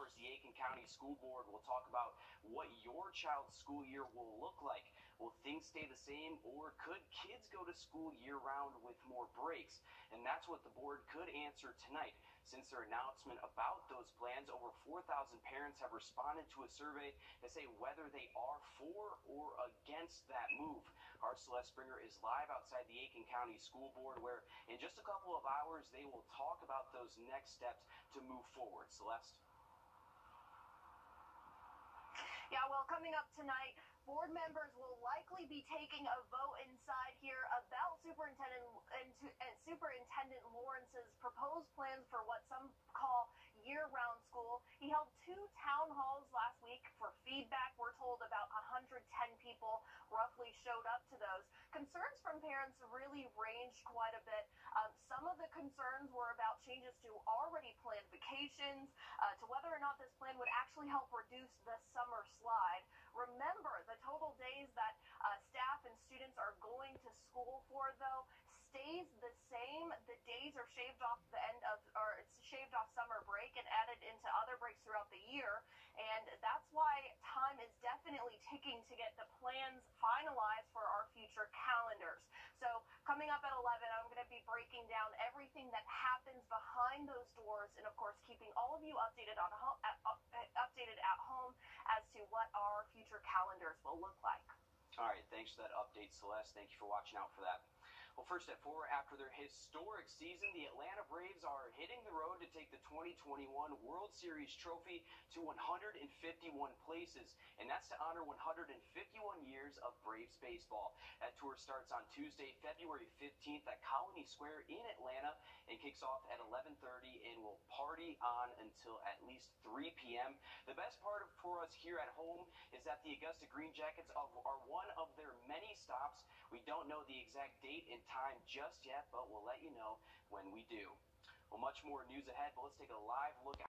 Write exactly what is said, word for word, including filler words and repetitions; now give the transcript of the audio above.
hours, the Aiken County School Board will talk about what your child's school year will look like. Will things stay the same, or could kids go to school year-round with more breaks? And that's what the board could answer tonight. Since their announcement about those plans, over four thousand parents have responded to a survey to say whether they are for or against that move. Our Celeste Springer is live outside the Aiken County School Board, where in just a couple of hours they will talk about those next steps to move forward. Celeste? Yeah, well, coming up tonight, board members will likely be taking a vote inside here about Superintendent and Superintendent Lawrence's proposed plans for what some call year-round school. He held two town halls last week for feedback. We're told about one hundred ten people roughly showed up to those. Concerns from parents really ranged quite a bit. Um, some of the concerns were about changes to already planned vacations, uh, to whether or not this plan would actually help reduce the summer slide. Remember, the total days that uh, staff and students are going to school for, though, stays the same. The days are shaved off the end of, or it's shaved off summer break and added into other breaks throughout the year. And that's why time is definitely ticking to get the plans finalized for our future calendars. So coming up at eleven, I'm going to be breaking down everything that happens behind those doors, and of course keeping all of you updated on home, uh, updated at home as to what our future calendars will look like. All right, thanks for that update, Celeste. Thank you for watching out for that. Well, first at four, after their historic season, the Atlanta Braves are hitting the road to take the twenty twenty-one World Series trophy to one hundred fifty-one places, and that's to honor one hundred fifty-one years of Braves baseball. That tour starts on Tuesday, February fifteenth at Colony Square in Atlanta and kicks off at eleven thirty and will party on until at least three p m The best part of, for us here at home is that the Augusta Green Jackets are one of their many stops. We don't know the exact date and time just yet, but we'll let you know when we do. Well, much more news ahead, but let's take a live look at